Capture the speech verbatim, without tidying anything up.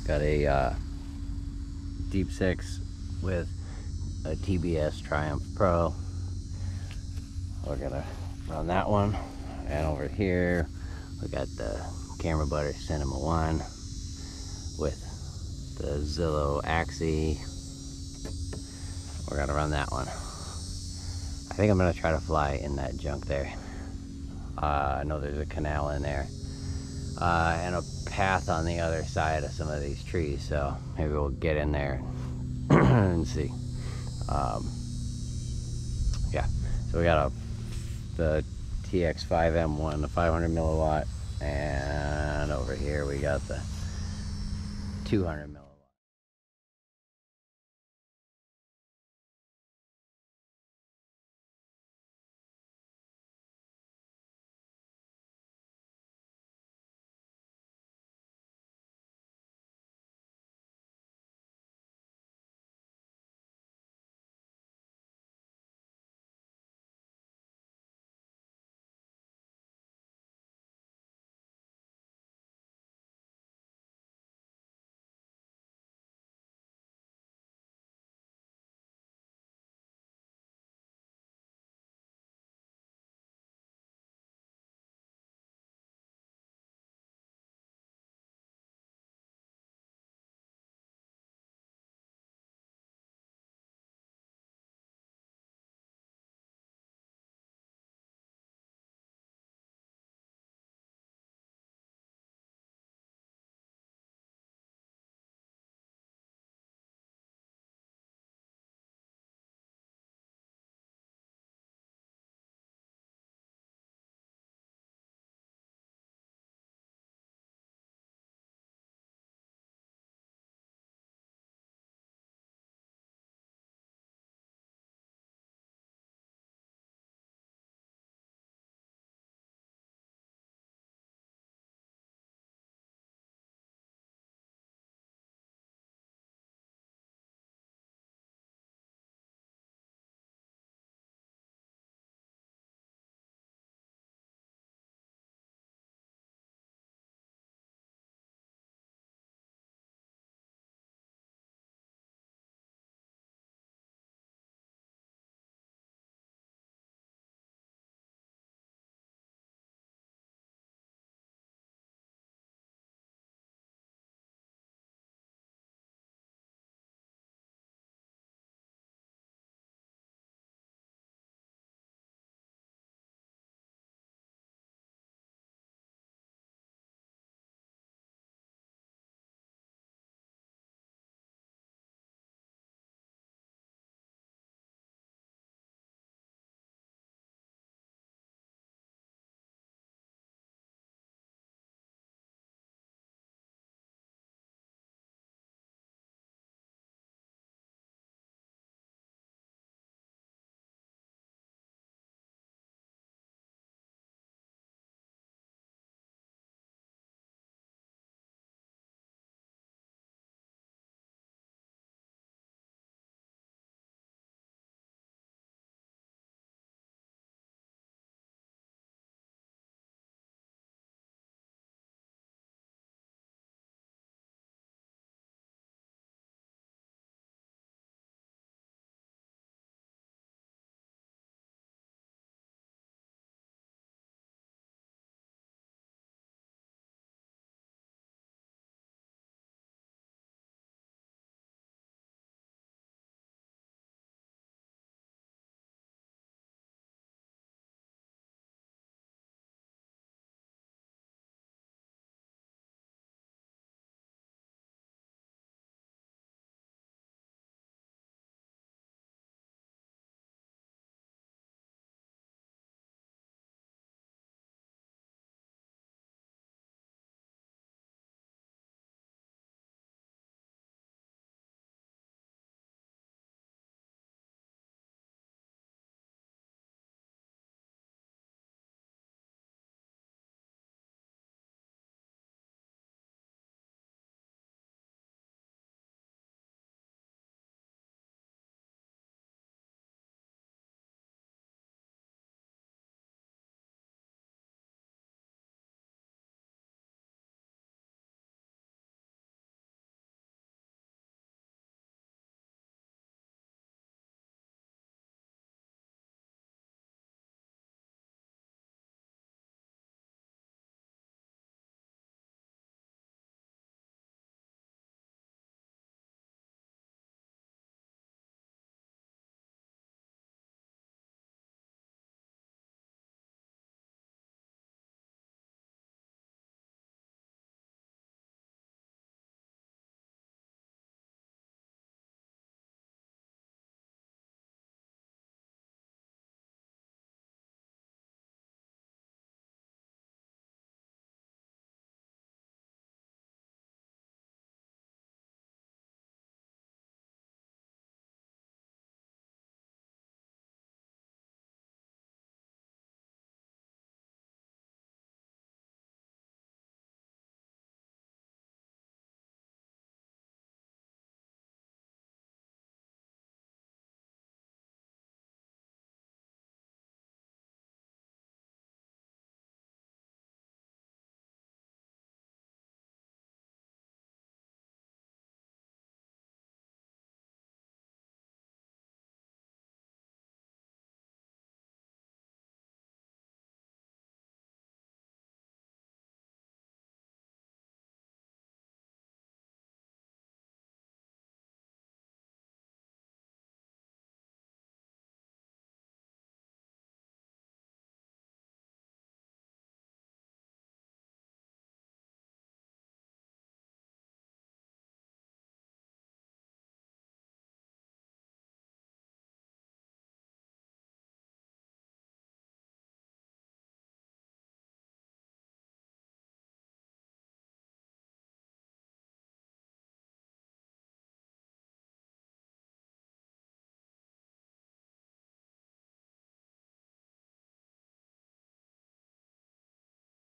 Got a uh, Deep Six with a T B S Triumph Pro. We're gonna run that one, and over here we got the Camera Butter Cinema One with the Zillow Axie. We're gonna run that one. I think I'm gonna try to fly in that junk there. Uh, I know there's a canal in there, uh, and a path on the other side of some of these trees, so maybe we'll get in there and see. Um, yeah, so we got a the T X five M one, the five hundred milliwatt, and over here we got the two hundred milliwatt.